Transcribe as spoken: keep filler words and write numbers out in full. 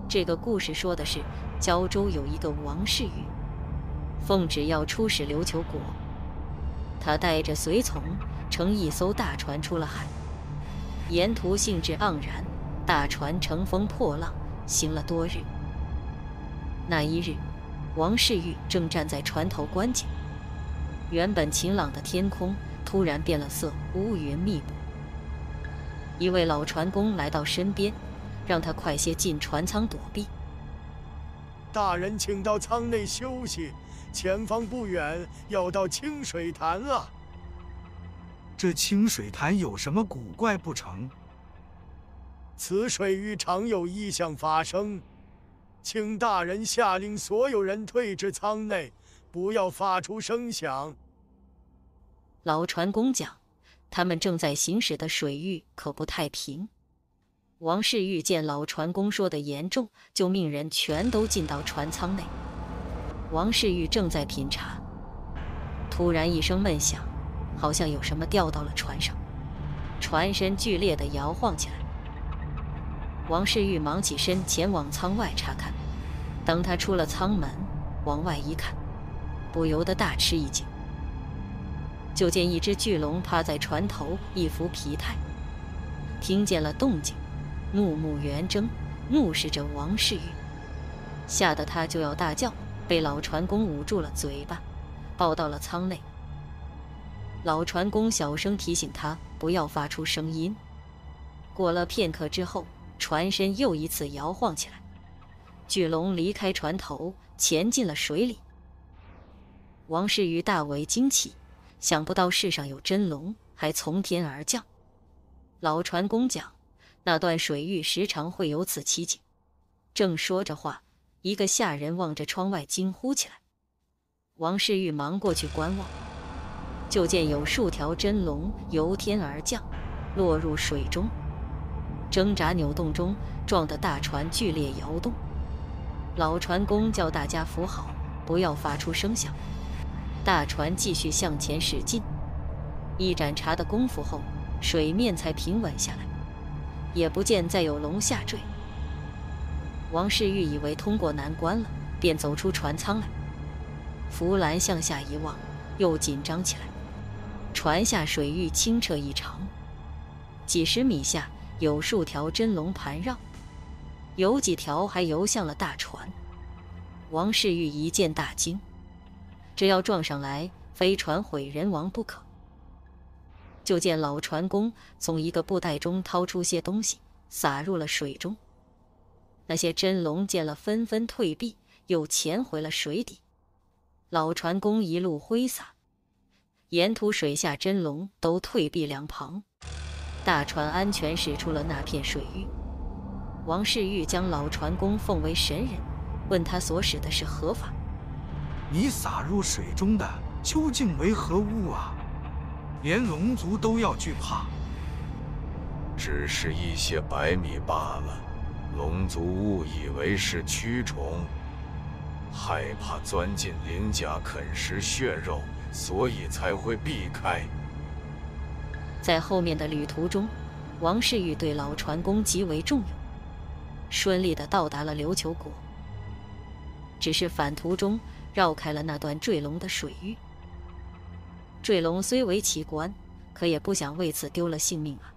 这个故事说的是，胶州有一个王世玉，奉旨要出使琉球国。他带着随从乘一艘大船出了海，沿途兴致盎然，大船乘风破浪，行了多日。那一日，王世玉正站在船头观景，原本晴朗的天空突然变了色，乌云密布。一位老船工来到身边，让他快些进船舱躲避。 大人请到舱内休息，前方不远要到清水潭了。 这清水潭有什么古怪不成？ 此水域常有异象发生，请大人下令所有人退至舱内，不要发出声响。 老船工讲，他们正在行驶的水域可不太平。王世玉见老船工说的严重，就命人全都进到船舱内。王世玉正在品茶，突然一声闷响，好像有什么掉到了船上，船身剧烈地摇晃起来。王世玉忙起身前往舱外查看，当他出了舱门，往外一看，不由得大吃一惊。就见一只巨龙趴在船头，一副疲态，听见了动静，怒目圆睁，怒视着王世玉，吓得他就要大叫，被老船工捂住了嘴巴，抱到了舱内。老船工小声提醒他不要发出声音。过了片刻之后，船身又一次摇晃起来，巨龙离开船头，潜进了水里。王世玉大为惊奇，想不到世上有真龙，还从天而降。老船工讲，那段水域时常会有此奇景。正说着话，一个下人望着窗外惊呼起来。王世玉忙过去观望，就见有数条真龙由天而降，落入水中，挣扎扭动中，撞得大船剧烈摇动。老船工叫大家扶好，不要发出声响。大船继续向前驶进，一盏茶的功夫后，水面才平稳下来，也不见再有龙下坠。王世玉以为通过难关了，便走出船舱来。扶栏向下一望，又紧张起来。船下水域清澈异常，几十米下有数条真龙盘绕，有几条还游向了大船。王世玉一见大惊，这要撞上来，非船毁人亡不可。就见老船工从一个布袋中掏出些东西，撒入了水中。那些真龙见了，纷纷退避，又潜回了水底。老船工一路挥洒，沿途水下真龙都退避两旁，大船安全驶出了那片水域。王世玉将老船工奉为神人，问他所使的是何法。 你撒入水中的究竟为何物啊？连龙族都要惧怕。 只是一些白米罢了，龙族误以为是蛆虫，害怕钻进鳞甲啃食血肉，所以才会避开。 在后面的旅途中，王世玉对老船工极为重用，顺利地到达了琉球国。只是返途中绕开了那段坠龙的水域。坠龙虽为奇观，可也不想为此丢了性命啊。